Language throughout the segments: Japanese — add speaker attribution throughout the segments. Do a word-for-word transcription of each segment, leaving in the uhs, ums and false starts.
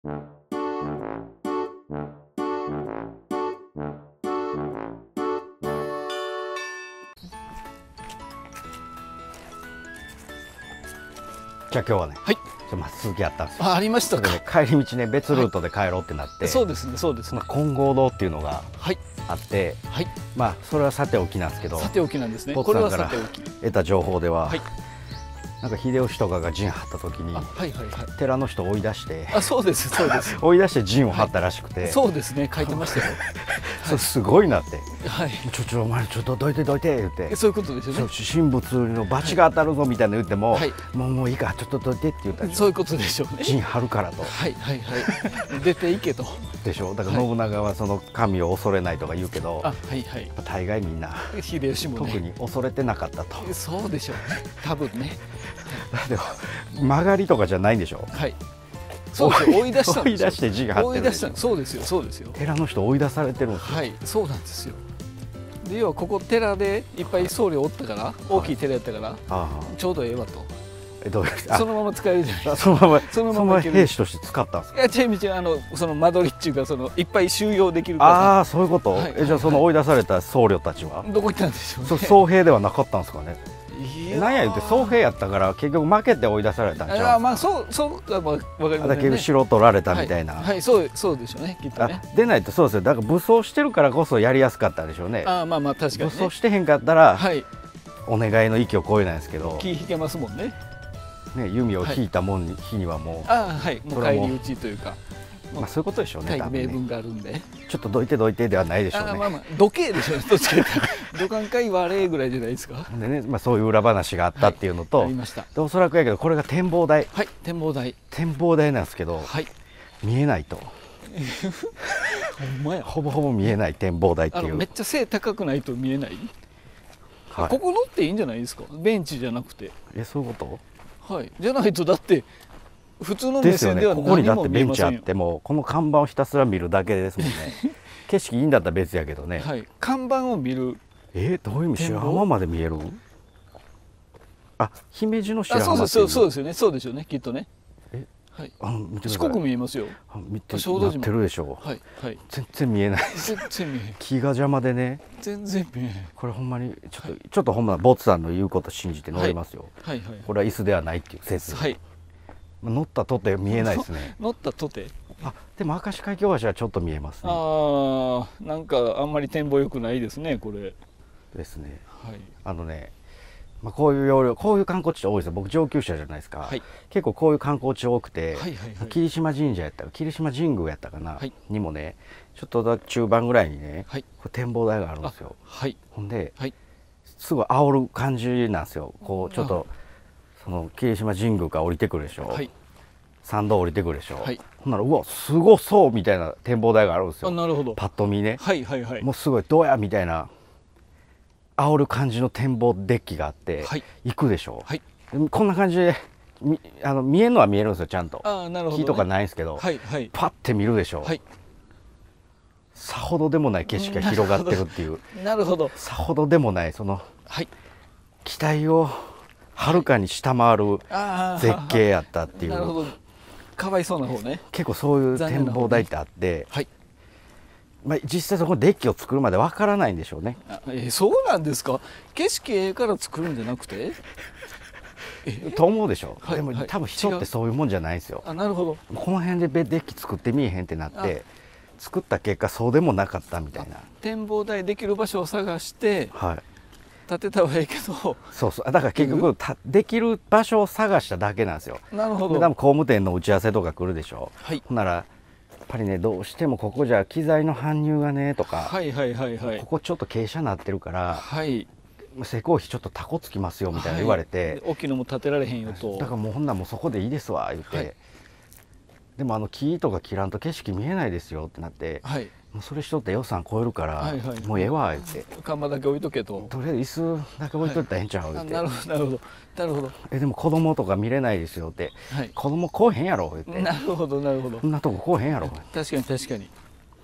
Speaker 1: じゃあ今日はね、
Speaker 2: はい、
Speaker 1: ちょまあ続きあったんですよ。
Speaker 2: あ、ありましたか。
Speaker 1: で帰り道ね、別ルートで帰ろうってなって、
Speaker 2: そうですね、そうですね。
Speaker 1: まあ、金剛堂っていうのが
Speaker 2: はい、
Speaker 1: あって、
Speaker 2: はい、
Speaker 1: まあそれはさておきなんですけど、
Speaker 2: さておきなんですね。
Speaker 1: ポ
Speaker 2: これ
Speaker 1: ツさんから
Speaker 2: はさておき。
Speaker 1: 得た情報では、
Speaker 2: はい、
Speaker 1: なんか秀吉とかが陣張った時に
Speaker 2: あ、はいはいはい。
Speaker 1: 寺の人を追い出して、
Speaker 2: あ、そうですそうです。
Speaker 1: 追い出して陣を張ったらしくて、
Speaker 2: そうですね、書いてましたよ。
Speaker 1: それすごいなって、
Speaker 2: はい。
Speaker 1: ちょちょお前ちょっとどいてどいて言って。
Speaker 2: そういうことですよね。
Speaker 1: 神仏の罰が当たるぞみたいな言っても、
Speaker 2: はい、
Speaker 1: もうもういいからちょっとどいてって言ったでしょ。
Speaker 2: そういうことでしょうね。
Speaker 1: 陣張るからと。
Speaker 2: はいはいはい。出ていけと。
Speaker 1: でしょ。だから信長はその神を恐れないとか言うけど、
Speaker 2: あ、はいはい。
Speaker 1: 大概みんな
Speaker 2: 秀吉もね。
Speaker 1: 特に恐れてなかったと。
Speaker 2: そうでしょうね。多分ね。
Speaker 1: でも曲がりとかじゃないんでしょ。
Speaker 2: はい。そうですよ。追い出したん
Speaker 1: 追い
Speaker 2: ですよ。
Speaker 1: 出して陣が張ってる。
Speaker 2: 追い出した。そうですよ。そうですよ。
Speaker 1: 寺の人追い出されてるんですよ。
Speaker 2: はい、そうなんですよ。で、要はここ寺でいっぱい僧侶おったから、大きい寺やったから、
Speaker 1: ああ、
Speaker 2: ちょうどええわと。
Speaker 1: えどういう
Speaker 2: そのまま使えるじゃないですか。
Speaker 1: そのまま
Speaker 2: その
Speaker 1: そのまま
Speaker 2: ままいける
Speaker 1: 兵士として使ったんですか。
Speaker 2: いや、チェミちゃん、あの、その間取りっていうか、そのいっぱい収容できるから。
Speaker 1: ああ、そういうこと。
Speaker 2: はい
Speaker 1: えじゃあその追い出された僧侶たちは、
Speaker 2: どこ行ったんでしょうね。
Speaker 1: そう僧兵ではなかったんですかね。
Speaker 2: いやー
Speaker 1: なんや言って僧兵やったから結局負けて追い出されたんちゃう。
Speaker 2: あ、まあ、そう、そう、まあ、わかり
Speaker 1: あだけど
Speaker 2: ませんね。
Speaker 1: 城取られたみたいな。
Speaker 2: はい、はい、そう、そうでしょうね、きっとね。
Speaker 1: あでないとそうですよ。だから武装してるからこそやりやすかったでしょうね。
Speaker 2: あ、まあ、まあ、確かにね。
Speaker 1: 武装してへんかったら、
Speaker 2: はい、
Speaker 1: お願いの域を超えないんですけど、
Speaker 2: 気引けますもんね。
Speaker 1: ね、弓を引いたもんに、日にはもう、
Speaker 2: あ、はい、も
Speaker 1: そうれはもう
Speaker 2: 返り討ちというか。
Speaker 1: まあ、そういうことでしょうね。
Speaker 2: 大義名
Speaker 1: 多分ね
Speaker 2: 分があるんで。
Speaker 1: ちょっとどいてどいてではないでしょう
Speaker 2: あ、
Speaker 1: ね。
Speaker 2: まあまあ、時計でしょうね。どっちか言ったら、土管会悪いぐらいじゃないですか。
Speaker 1: でね、まあ、そういう裏話があったっていうのと、
Speaker 2: ありました。
Speaker 1: でおそらくやけどこれが展望台、
Speaker 2: はい、展望台。
Speaker 1: 展望台なんですけど、
Speaker 2: はい。
Speaker 1: 見えないと、
Speaker 2: ほんまや。
Speaker 1: ほぼほぼ見えない展望台って
Speaker 2: あの、
Speaker 1: いう。
Speaker 2: めっちゃ背高くないと見えない。
Speaker 1: はい、
Speaker 2: ここ乗っていいんじゃないですか。ベンチじゃなくて。
Speaker 1: えそういうこ
Speaker 2: はい。じゃないと、だって。普通の目
Speaker 1: とですよね。
Speaker 2: 線では
Speaker 1: ここにだ
Speaker 2: 何も
Speaker 1: ってベンチあっ
Speaker 2: 見えませんよ。
Speaker 1: てもこの看板をひたすら見るだけですもんね。景色いいんだったら別やけどね。
Speaker 2: はい。看板を見る。
Speaker 1: えー、どういう意味、
Speaker 2: 展望
Speaker 1: 白浜まで見える。あ、姫路の白
Speaker 2: あ、そう
Speaker 1: 浜っていう
Speaker 2: です、そう、そうですよね。そうですよね。きっとね。
Speaker 1: え
Speaker 2: はい。
Speaker 1: あの見てください。
Speaker 2: 四国見えますよ。
Speaker 1: あ見て
Speaker 2: 小豆島
Speaker 1: なってるでしょう。
Speaker 2: はい。はい。
Speaker 1: 全然見えない。
Speaker 2: 全然見えへん。
Speaker 1: 木が邪魔でね。
Speaker 2: 全然見えへん。
Speaker 1: これほんまにちょっと、ちょっとほんまボツさんの言うこと信じて乗りますよ。
Speaker 2: はい。はい。
Speaker 1: これは椅子ではないっていう説。
Speaker 2: はい。
Speaker 1: 乗ったとて見えないですね。
Speaker 2: 乗ったとて。
Speaker 1: あ、でも明石海峡橋はちょっと見えますね。
Speaker 2: ああ、なんかあんまり展望良くないですね、これ。
Speaker 1: ですね。
Speaker 2: はい。
Speaker 1: あのね、まあ、こういう要領、こういう観光地多いですよ。僕上級者じゃないですか。
Speaker 2: はい。
Speaker 1: 結構こういう観光地多くて、
Speaker 2: はいはいはい。
Speaker 1: 霧島神社やったか霧島神宮やったかな、
Speaker 2: はい
Speaker 1: にもね、ちょっとだ中盤ぐらいにね、
Speaker 2: はい。
Speaker 1: これ展望台があるんですよ。
Speaker 2: はい。
Speaker 1: ほんで、
Speaker 2: はい。
Speaker 1: すごい煽る感じなんですよ。こうちょっとその霧島神宮から降りてくるでしょ。
Speaker 2: はい。
Speaker 1: 参道降りてくるでしょ。
Speaker 2: はい。
Speaker 1: ほんならうわすごそうみたいな展望台があるんです
Speaker 2: あ、
Speaker 1: よ。
Speaker 2: なるほど。
Speaker 1: パッと見ね、
Speaker 2: はいはいはい。
Speaker 1: もうすごいどうやみたいな煽る感じの展望デッキがあって、
Speaker 2: はい。
Speaker 1: 行くでしょ。
Speaker 2: はい。
Speaker 1: でこんな感じでみあの見えるのは見えるんですよちゃんと。
Speaker 2: ああ、なるほどね。
Speaker 1: 木とかないんですけど、
Speaker 2: はいはい。
Speaker 1: パッて見るでしょ。
Speaker 2: はい。
Speaker 1: さほどでもない景色が広がってるっていう。
Speaker 2: なるほど。
Speaker 1: さほどでもないその
Speaker 2: はい。
Speaker 1: 期待をはるかに下回る
Speaker 2: ああ。
Speaker 1: 絶景やったっていう。
Speaker 2: なるほど。かわいそうな方ね。
Speaker 1: 結構そういう展望台ってあって、
Speaker 2: はい。
Speaker 1: まあ、実際そこデッキを作るまでわからないんでしょうね。
Speaker 2: あ、えー、そうなんですか。景色ええから作るんじゃなくて。
Speaker 1: と思うでしょ、
Speaker 2: はい、
Speaker 1: でも、
Speaker 2: はい、
Speaker 1: 多分人ってそういうもんじゃないんですよ。
Speaker 2: あ、なるほど。
Speaker 1: この辺でデッキ作ってみえへんってなって作った結果そうでもなかったみたいな。
Speaker 2: 展望台できる場所を探して
Speaker 1: はい
Speaker 2: 建てたはいいけど、
Speaker 1: そうそうだから結局たできる場所を探しただけなんですよ。
Speaker 2: なるほど。
Speaker 1: で多分工務店の打ち合わせとか来るでしょ。
Speaker 2: はい。
Speaker 1: ほんならやっぱりねどうしてもここじゃ機材の搬入がねとか、
Speaker 2: はいはいはいはい。
Speaker 1: ここちょっと傾斜なってるから
Speaker 2: はい。
Speaker 1: 施工費ちょっとタコつきますよみたいな言われて、
Speaker 2: はい、大きいのも建てられへんよと。
Speaker 1: だからもうほんならもうそこでいいですわ言って、
Speaker 2: はい、
Speaker 1: でもあの木とか切らんと景色見えないですよってなって、
Speaker 2: はい、
Speaker 1: もうそれしとって予算超えるから、
Speaker 2: はいはい、
Speaker 1: もうええわ言って
Speaker 2: 看板だけ置いとけと。
Speaker 1: とりあえず椅子だけ置いといたらええんちゃう、言って、
Speaker 2: なるほどなるほどなるほど。
Speaker 1: えでも子供とか見れないですよって、
Speaker 2: はい、
Speaker 1: 子供来おへんやろ言って、
Speaker 2: なるほどなるほど。
Speaker 1: そんなとこ来おへんやろ。
Speaker 2: 確かに確かに。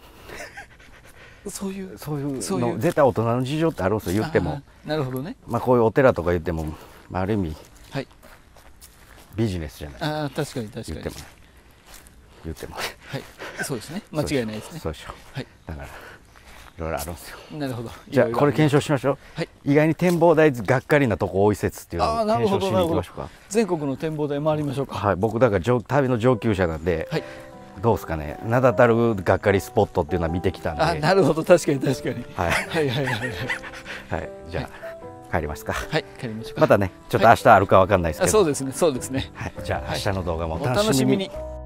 Speaker 2: そういう
Speaker 1: そういう
Speaker 2: そういう
Speaker 1: の絶対大人の事情ってあるんですよ言っても。
Speaker 2: なるほどね。
Speaker 1: まあこういうお寺とか言っても、まあ、ある意味、
Speaker 2: はい、
Speaker 1: ビジネスじゃないですか。
Speaker 2: ああ確かに確かに。
Speaker 1: 言っても言っても
Speaker 2: はい、そうですね。間違いないですね。
Speaker 1: そうでしょ、
Speaker 2: はい、
Speaker 1: だからいろいろあるんですよ。
Speaker 2: なるほど。
Speaker 1: じゃあこれ検証しましょう。
Speaker 2: はい、
Speaker 1: 意外に展望台がっかりなとこ多い説っていうのを
Speaker 2: あーなるほど
Speaker 1: 検証しに行きましょうか。
Speaker 2: 全国の展望台回りましょうか。
Speaker 1: はい、僕だから上旅の上級者なんで、
Speaker 2: はい、
Speaker 1: どうですかね、名だたるがっかりスポットっていうのは見てきたんで。
Speaker 2: あ、なるほど、確かに確かに。
Speaker 1: はい、
Speaker 2: はいはいはいはい。
Speaker 1: はい、じゃあ、帰りますか。
Speaker 2: はい、帰りましょうか。
Speaker 1: またね、ちょっと明日あるかわかんないですけど、
Speaker 2: あ、そうですね、そうですね。
Speaker 1: はい、じゃあ明日の動画もお
Speaker 2: お
Speaker 1: 楽しみに。
Speaker 2: 楽しみに。